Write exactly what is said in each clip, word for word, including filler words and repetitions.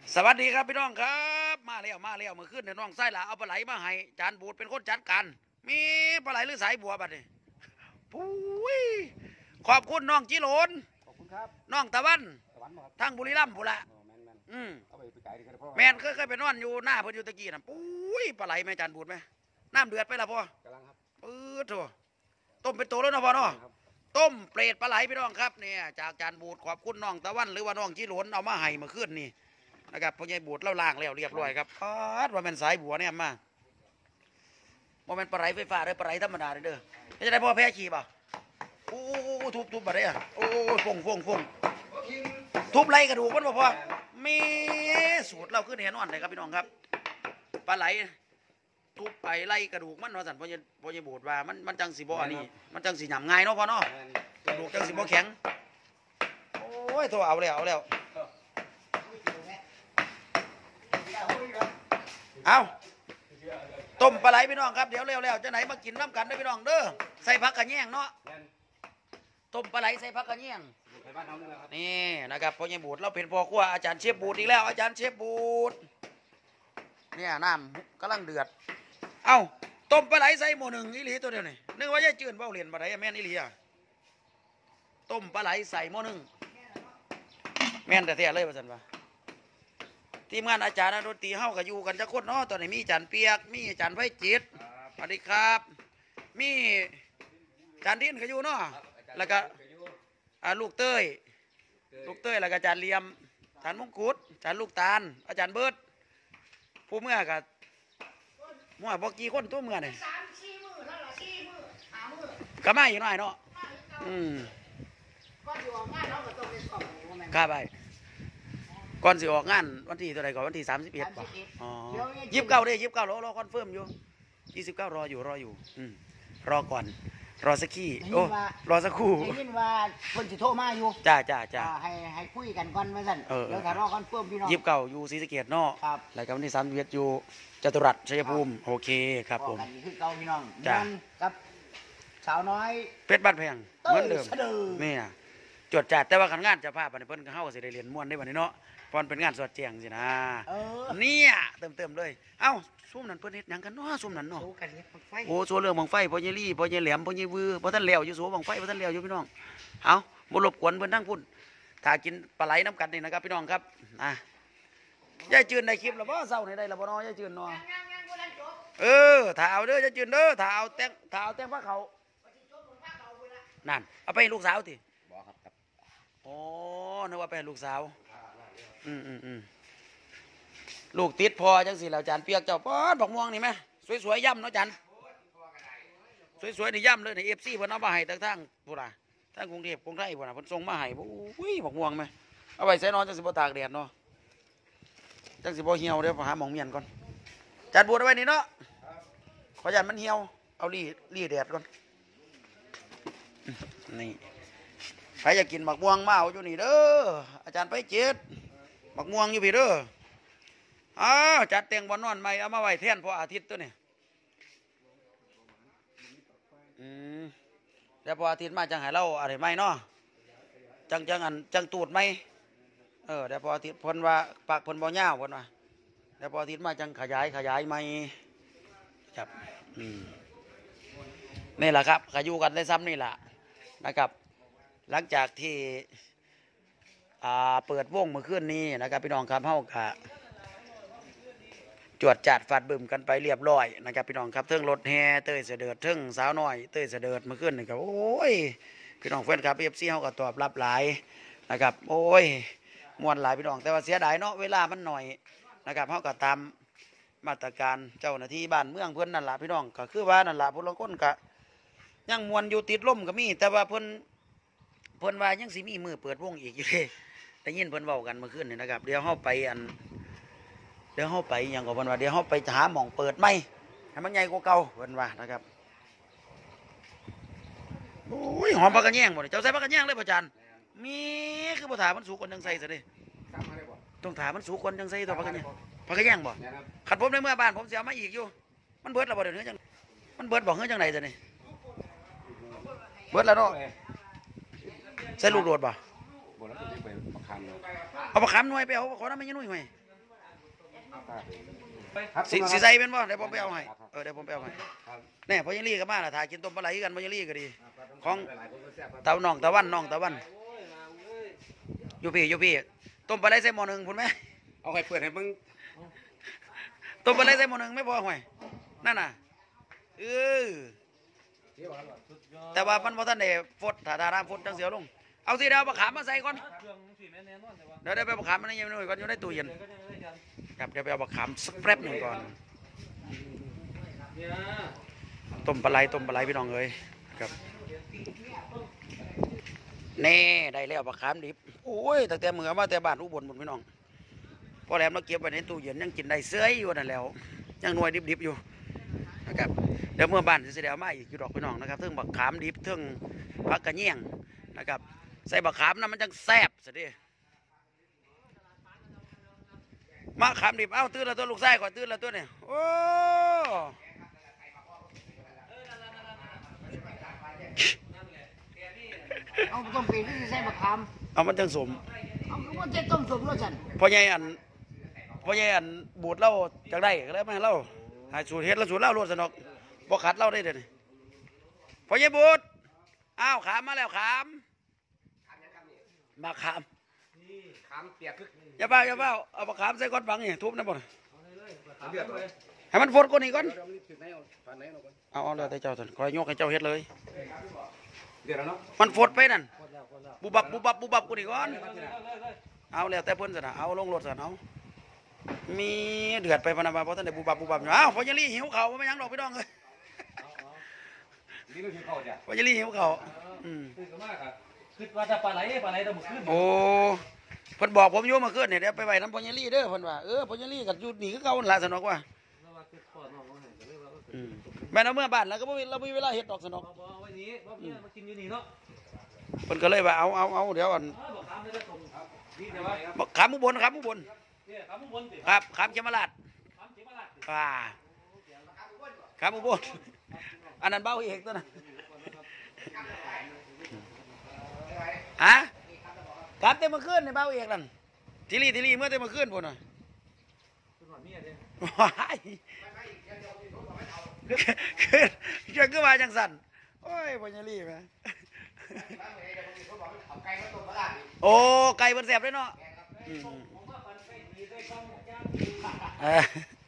สวัสดีครับพี่น้องครับมาแล้วมาแล้วเมื่อคืนเนี่ยน้องไส้ละเอาปลาไหลมาให้จานบูดเป็นคนจัดการมีปลาไหลหรือสายบัวบัดนี้ปุ้ยขอบคุณน้องจิโรนขอบคุณครับน้องตะวันตะวันบ่ครับทั้งบุรีรัมย์พูละอ๋อแมนแมนอืมเอาไปไปไก่ดีกันพ่อแมนเคยเคยไปนอนอยู่หน้าเพิ่นอยู่ตะกี้น่ะปุ้ยปลาไหลแม่จานบูดไหมน้ำเดือดไปละพ่อกำลังครับปื๊ดโถต้มเป็นตัวแล้วนะพ่อเนาะครับต้มเปรตปลาไหลพี่น้องครับเนี่ยจากจานบูดขอบคุณน้องตะวันหรือว่าน้องจิโรนเอามาให้เมื่อคืนนี่นะครับพ่อใหญ่บูดเล่าล่างแล้วเรียบร้อยครับปาดว่าเป็นสายบัวเนี่ยมาว่าเป็นปลาไหลไฟฟ้าเลยปลาไหลธรรมดาเลยเด้อจะได้พ่อแพ้ขี่ป่ะโอ้ทุบทุบมาได้อ่ะโอ้ฟงฟงฟงทุบไรกระดูกมันบ่พอมีสูตรเราขึ้นเห็นอ่อนเลยครับพี่น้องครับปลาไหลทุบไปไล่กระดูกมันเนาะสันพ่อใหญ่พ่อใหญ่บูดว่ามันมันจังสีบ่อันนี้มันจังสีหยำง่ายเนาะพ่อเนาะกระดูกจังสีบ่แข็งโอ้ยโทรเอาแล้วเอาแล้วเอาต้มปลาไหลพี่น้องครับเดี๋ยวเร็วๆจะไหนมากินน้ำกันได้พี่น้องเด้อใส่ผักกระแยงเนาะต้มปลาไหลใส่ผักกระแยงนี่นะครับพ่อใหญ่บูดเราเป็นพ่อครัวอาจารย์เชฟบูดอีกแล้วอาจารย์เชฟบูดเนี่ยน้ำกำลังเดือดเอาต้มปลาไหลใส่หม้อหนึ่งอีหลีตัวเดียวนี่นึกว่าจะจืดเบ้าเหรียญปลาไหลแม่นอีหลีอะต้มปลาไหลใส่หม้อหนึ่งแม่นแต่เท่เลยว่าสันว่าทีมงานอาจารย์ดนตรีเฮากับอยู่กันจะคนเนาะตอนนี้มีอาจารย์เปียกมีอาจารย์ไฟจิตสวัสดีครับมีอาจารย์ดินก็อยู่เนาะแล้วก็ลูกเต้ยลูกเต้ยแล้วก็อาจารย์เลียมอาจารย์มงกุฎอาจารย์ลูกตาลอาจารย์เบิร์ดผู้เมื่อกับมั่วบอกกี่คนตัวเมื่อเนี่ยก็ไม่อยู่หน่อยเนาะอืมครับไปก่อนสิออกงานวันที่เท่าไรก่อนวันที่สามสิบเอ็ดป่ะอ๋อยิบเก้าได้ยิบเก้ารอรอคอนเฟิร์มอยู่ยี่สิบเก้ารออยู่รออยู่อืมรอก่อนรอสักขี้โอ้รอสักครู่ได้ยินว่าคนสิโทรมาอยู่จ้าจ้าจ้าให้ให้คุยกันก่อนมาสั่นเดี๋ยวถ้ารอคอนเฟิร์มพี่น้องยิบเก้าอยู่ศรีสะเกษเนาะครับรายการวันที่สามสิบเอ็ดอยู่จตุรัสชัยภูมิโอเคครับผมคือเก่าพี่น้องจ้ากับสาวน้อยเพชรบ้านแพงเหมือนเดิมนี่จดจัดแต่ว่าขันงานจะพาไปเพิ่นก็เข้าสิได้เรียนม้วนได้วันนี้เนาะพอนเป็นงานสวดเจียงสินะเนี่ยเติมเติมเลยเอ้าซุ่มนั่นเพิ่นเฮ็ดหยังกันเนาะซุ่มนั่นเนาะโอ้โซเรื่องบังไฟพ่อเยลี่พ่อเยแหลมพ่อเยวือพ่อท่านเหลวอยู่โซบังไฟพ่อท่านเหลวอยู่พี่น้องเอาบ่รบกวนเพิ่นทั้งพุ่นถ้ากินปลาไหลน้ำกันนี่นะครับพี่น้องครับอ่ะยายจืนได้คลิปแล้วบ่เศร้าในได้แล้วบ่เนาะยายจืนเนาะเออถ้าเอาเด้อยายจืนเด้อถ้าเอาแตงถ้าเอาแตงพระเขานั่นเอาไปให้ลูกสาวติบ่ครับครับอ๋อนึกว่าไปให้ลูกสาวอืมอืมอืมลูกติดพอจังสิแล้วจานเปียกเจ้าป้อนบอกม่วงนี่ไหมสวยๆย่ำเนาะจานสวยๆนี่ย่ำเลยในเอฟซีเพิ่นเอามาให้ตั้งทั้งพูดะทั้งกรุงเทพกรุงไทยพูดะเพิ่นส่งมาให้อุ้ยบอกม่วงไหมเอาไว้ใส่นอนจังสิบ่ตากแดดเนาะจังสิบ่เหี่ยวเดี๋ยวหาหมองเมียนก่อนจานบัวเอาไว้นี่เนาะขอจานมันเหี่ยวเอารีรีแดดก่อนนี่ใครอยากกินหมักม่วงมาเอาอยู่นี่เด้ออาจารย์ไปเจ็ดหมักม่วงอยู่พี่เด้ออ้าวจัดเตียงบอลนอนใหม่เอามาไว้แทนพออาทิตย์ตัวนี้อืมแล้วพออาทิตย์มาจังหายเราอะไรไหมเนาะจังจังอันจังตูดไหมเออเดี๋ยวพออาทิตย์พนว่าปากพนบ่อเงาพนว่าเดี๋ยวพออาทิตย์มาจังขยายขยายไหมครับอืมนี่แหละครับขยูกันได้ซ้ำนี่แหละนะครับหลังจากที่อ่าเปิดวงเมื่อคืนนี้นะครับพี่น้องครับเฮากะจวดจัดฟาดบึมกันไปเรียบร้อยนะครับพี่น้องครับเทิงรถแห่เต้ยเสด็จเทิงสาวน้อยเต้ยเสด็จเมื่อคืนนี่ครับโอ้ยพี่น้องแฟนครับเอฟซีเฮาก็ตอบรับหลายนะครับโอ้ยมวนหลายพี่น้องแต่ว่าเสียดายเนาะเวลามันหน่อยนะครับเฮาก็ตามมาตรการเจ้าหน้าที่บ้านเมืองเพิ่นนั่นล่ะพี่น้องก็คือว่านั่นล่ะผู้ลางคนก็ยังมวนอยู่ติดลมก็มีแต่ว่าเพิ่นเพิ่นว่ายังสิมีมือเปิดวงอีกอยู่เลยได้ยินเพิ่นเว้ากันเมื่อคืนนี่นะครับเดี๋ยวเฮาไปอันเดี๋ยวเฮาไปอย่างกับเพิ่นว่าเดี๋ยวเฮาไปหาหม่องเปิดไหมให้มันใหญ่กว่าเก่าเพิ่นว่านะครับโอ้ยหอมผักกระแยงหมดเจ้าใส่ผักกระแยงเลยพ่อจันมีคือบ่ถามมันสุกคนจังใส่ซะดิต้องถามมันสุกคนจังใส่ตัวผักกระแยงผักกระแยงบ่ขัดผมในเมื่อบ้านผมเสียมาอีกอยู่มันเบิดแล้วบ่เดี๋ยวนี้จังมันเบิดบอกเฮ้ยจังไหนซะนี่เบิดแล้วเนาะใส่ลูกโดดบ่เอาปลาคำหน่วยไปเอาขอน้ำไม่ยันนุ่ยไหมสิสิใส่เป็นบ่เดี๋ยวผมไปเอาให้เออเดี๋ยวผมไปเอาให้แน่พ่อยังรีก็มาล่ะถ่ายกินต้มปลาไหลกันพ่อยังรีก็ดีของเตาน่องตะวันน่องตะวันอยู่พี่อยู่พี่ต้มปลาไหลใส่หม้อหนึ่งพุ่นไหมเอาให้เพื่อนให้มึงต้มปลาไหลใส่หม้อหนึ่งไม่พอห่วยนั่นน่ะเออแต่ว่ามันพอท่านเดฟดถ้าทาน้ำฟดจังเสียวลงเอาสิเดี๋ยวเอามะขามมาใส่ก่อนเดี๋ยวเดี๋ยวไปเอามะขามมาในเย็นหน่อยก่อนอยู่ในตู้เย็นครับเดี๋ยวไปเอามะขามสักแป๊บหนึ่งก่อนต้มปลาไหลต้มปลาไหลพี่น้องเอ้ยครับแน่ได้แล้วมะขามดิบโอ้ยตั้งแต่เมื่อมาแต่บ้านอุบลหมดพี่น้องพอแหลมเราเก็บไว้ในตู้เย็นยังกินได้เสื้ออยู่นั่นแล้วยังหน่วยดิบๆอยู่นะครับเดี๋ยวเมื่อบ้านจะเดี๋ยวมาอีกอยู่ดอกพี่น้องนะครับเทิงบักขามดิบเทิงผักกระเนียงนะครับใส่บักขามนะมันจังแซ่บสิเด้มะขามดิบเอ้าตื้นแล้วตัวลูกไส้ก่อนตื้นแล้วตัวเนี่ยโอ้เอาต้มปีที่ใส่มะขามเอามันจังสมเอาคือว่าจะต้มสมรสฉันพ่อใหญ่อันพ่อใหญ่อันบูดเล่าจากได้ก็ได้ไหมเล่าหาสูตรเฮ็ดแล้วสูตรเล่าโลดสนอกบ่ขัดเล่าได้เด้อนี่พ่อใหญ่บูดอ้าวขามมาแล้วขามมาขามขามเปียกคืออย่าเบ้าอย่าเบ้าเอามาขามใส่ก้อนฝังนี่ทุบนะบ่เดือดเลยให้มันฟดก่อนนี่ก่อนเดี๋ยวนี้ถึงไหนเอาฝันไหนเอาก่อนเอาเอาเลยแต่เจ้าท่านคอยยกให้เจ้าเฮ็ดเลยเดือดแล้วเนาะมันฟดไปนั่นบุบับบุบับบุบับกูนี่ก่อนเอาแล้วแต่เพิ่นซะนะเอาลงรถซะเอามีเดือดไปพะนะบ่บ่ทันได้บุบับบุบับอยู่อ้าวพ่อใหญ่ลี่หิวข้าวบ่แม่นหยังดอกพี่น้องเอ้ยนี่ไม่ถึงเข้าจ้ะพ่อใหญ่ลี่หิวข้าวอืมคือมากอ่ะคือว่าจะปลาไหลปลาไหลต้องมาขึ้นโอ้เพิ่นบอกผมอยู่เมื่อคืนนี่เดี๋ยวไปไว้นำพ่อใหญ่ลี่เด้อเพิ่นว่าเออพ่อใหญ่ลี่ก็อยู่นี่คือเก่านั่นล่ะสนอกว่าแล้วว่าคือพ่อน้องว่าไงก็เลยว่าก็คืออืมแม่นเอาเมื่อบ้านแล้วก็บ่มีเราบ่มีเวลาเฮ็ดดอกสนอกบอกไว้นี้ว่าเนี่ยมากินอยู่นี่เนาะเพิ่นก็เลยว่าเอาเอาเอาเดี๋ยวอันบอกถามได้ตรงนี่แต่ว่าบอกขามอุบลขามอุบลเนี่ยถามบนสิครับขามเขมราชถามเสียมาละอ่าขามอุบลอันนั้นเบ้าเอกตัวนั้นฮะกลับเต็มมาขึ้นในเบ้าเอกนั่นทีรีทีรีเมื่อเต็มมาขึ้นพุ่นน่ะคุณหมอเนี่ยเนี่ยว้ายคือจะขึ้นมาจังสันโอ้ยปัญญาลีแม่โอ้ไก่เพิ่นแซ่บเลยเนาะอืมเออ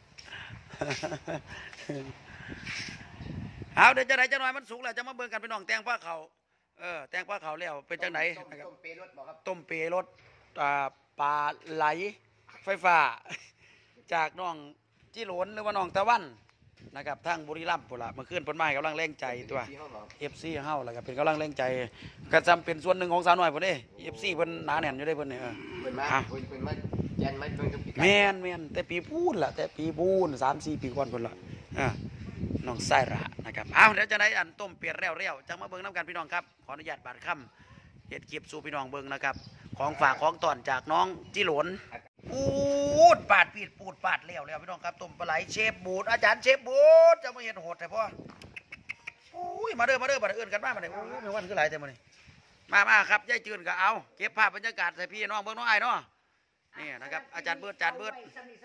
เอาเดี๋ยวจะไหนจะหน่อยมันสุกแล้วจะมาเบิ่งกันพี่น้องแตงผ้าเขาวเออแตงผ้าเขาวแล้วเป็นจังไหนนะครับต้มเปรถบอกครับต้มเปรสอ่าปลาไหลไฟฟ้า จากน้องจิโหลนหรือว่าน้องตะวันนะครับทางบุรีรัมย์พุ่นละเมื่อคืนเพิ่นมาให้กำลังแรงใจตัวที่ห้องหรอเอฟซีเฮาแล้วก็เป็นกำลังแรงใจก็จำเป็นส่วนหนึ่งของสาวน้อยพุ่นเด้เอฟซีเพิ่นหนาแน่นอยู่ได้เพิ่นนี่เออเป็นมาเป็นมายันมาเป็นกับปีแม่นแม่นแต่ปีพูนล่ะแต่ปีพูนสามสี่ปีก่อนพุ่นล่ะอ่าน้องไส้ระนะครับเอาเดี๋ยวจะได้อันต้มเปียดแล้วๆจังมาเบิ่งน้ำกันพี่น้องครับขออนุญาตบาดค่ำเฮ็ดคลิปสู่พี่น้องเบิ่งนะครับของฝากของตอนจากน้องจิโหลนปูดปาดปีดปูดปาดแล้วแล้วพี่น้องครับต้มปลาไหลเชฟบูดอาจารย์เชฟบูดจะมาเฮ็ดโหดแต่พ่ออุ้ยมาเด้อมาเด้อบัดเอิ้นกันมาบัดนี้โอ้ยมีวันคือหลายแต่มื้อนี้มามาครับยายจืนก็เอาเก็บภาพบรรยากาศใส่พี่น้องเบิ่งน้องอ้ายเนาะนี่นะครับอาจารย์เบิดอาจารย์เบิด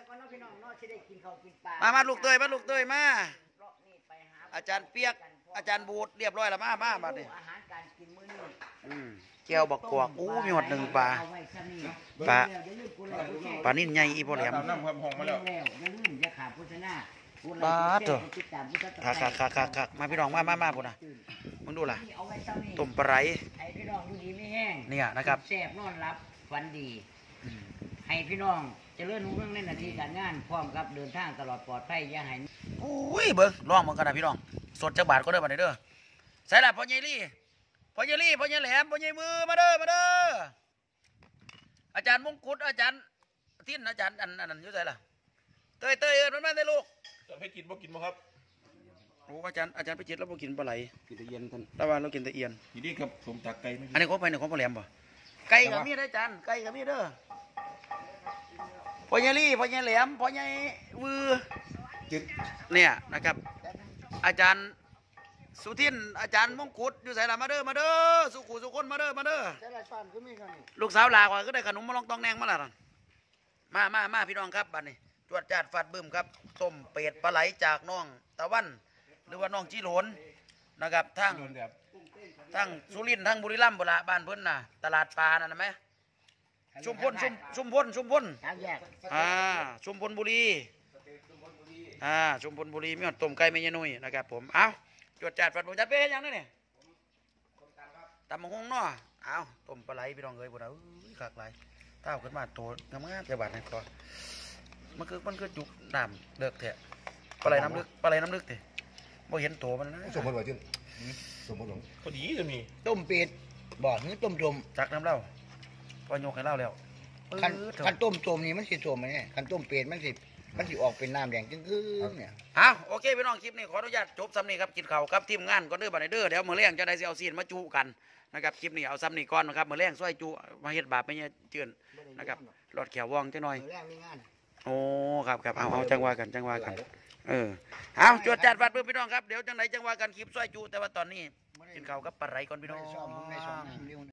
มามาลูกเตยมาลูกเตยมา อาจารย์เปียก อาจารย์บูดเรียบร้อยแล้วมามามาดิอาหารการกินมื้อนี้อืมแก้วบักกวกอู้มีหอดหนึ่งปลาเอไว้ซะนี่ปลาเดี๋ยวลืมกูแล้วกูแช่ปลานิ่นใหญ่อีพ่อแหลมน้ำความหอมมาแล้แล้ว วอย่าลืมอย่าขาดโฆษณาพูดอะไรปลากูเถอะแช่ติดตามผู้ตัดต่อคักคักคักคักคักมาพี่น้องมามามาพุ่นนะมึงดูล่ะเอาไว้ซะนี่ต้มปลาไหลให้พี่น้องอยู่ดีไม่แห้งเนี่ยนะครับแซ่บนอนรับฝันดี ให้พี่น้องเจริญรุ่งเรืองในหน้าที่การงานพร้อมกับเดินทางตลอดปลอดภัยอย่าให้อุ้ยเบิ้งลองมึงกันนะพี่น้องสดจากบาทก็เด้อมาเด้อใส่ละพ่อใหญ่ลี่พ่อใหญ่ลี่พ่อใหญ่แหลมพ่อใหญ่มือมาเด้อมาเด้ออาจารย์มงกุฎอาจารย์ทิ้นอาจารย์อันอันนั้นอยู่ใส่ละเตยเตยเอิญมันมาได้ลูกจะให้กินบ่กินบ่ครับโอ้อาจารย์อาจารย์ไปจิตแล้วพอกินปลาไหลกินแต่เย็นท่านแต่ว่าเรากินแต่เอียนทีนี้ครับผมตักไก่ไม่อันนี้เขาไปในของพ่อแหลมป่ะไก่กับมีได้จานไก่กับมีเด้อพ่อใหญ่ลี่พ่อใหญ่แหลมพ่อใหญ่วือจึ๊กเนี่ยนะครับ อาจารย์สุทินอาจารย์มงกุฎอยู่ใส่ละมาเด้อมาเด้อสุขุสุคนมาเด้อมาเด้อแต่ละช้อนก็มีกันนี่ลูกสาวลากว่าก็ได้ขนมมาลองตองแนงมาละนั่นมามามาพี่น้องครับบัดนี้จวดจาดฟาดบึ้มครับต้มเป็ดปลาไหลจากน้องตะวันหรือว่าน้องจีโหลนนะครับทั้งโดนแบบทั้งสุรินทร์ทั้งบุรีรัมย์บุระบ้านเพิ่นน่ะตลาดปลานั่นนะไหมชุมพลชุมชุมพลชุมพลสามแยกอ่าชุมพลบุรีอ่าชุมพลบุรีมีหอดต้มไก่แม่ยายนุ่ยนะครับผมเอาจวดจาดฟาดบึ้มจัดเป๊ะยังนั่นนี่ตำมังคงเนาะเอาต้มปลาไหลพี่น้องเอ้ยบุระเอ้ยคักหลายเต้าขึ้นมาโตงามๆจะบาดนี่ก่อนมันคือมันคือจุกน้ำเลือกแท้ปลาไหลน้ำลึกปลาไหลน้ำลึกติบ่เห็นโตมันนะสมมติว่าจึงสมมติว่าพอดีจะมีต้มเป็ดบอกนี่ต้มต้มจักน้ำเหล้าพอยกให้เหล้าแล้วคันปื๊ดเถอะคันต้มต้มนี่มันสิต้มไหมเนี่ยคันต้มเป็ดมันสิมันสิออกเป็นน้ำแดงจึ้งๆเนี่ยอ้าวโอเคพี่น้องคลิปนี้ขออนุญาตจบซ้ำนี้ครับกินข้าวครับทีมงานก่อนเด้อบัดนี้เด้อเดี๋ยวมื้อแรงจะได้สิเอาซีนมาจุกันนะครับคลิปนี้เอาซ้ำนี้ก่อนนะครับมื้อแรงซอยจุมาเฮ็ดบาปไม่เนี่ยเจือนนะครับหลอดแขววองจังหน่อยแรกมีงานโอ้ครับครับเอาเอาจังว่ากันจังว่ากันเออเอาจวดจัดฟัดเพื่อพี่น้องครับเดี๋ยวจังไหนจังว่ากันคลิปซอยจุแต่ว่าตอนนี้กินข้าวกับปลาไหลก่อนพี่น้องไม่ได้ซ่อมไม่ได้ซ่อมน้ำเร็ว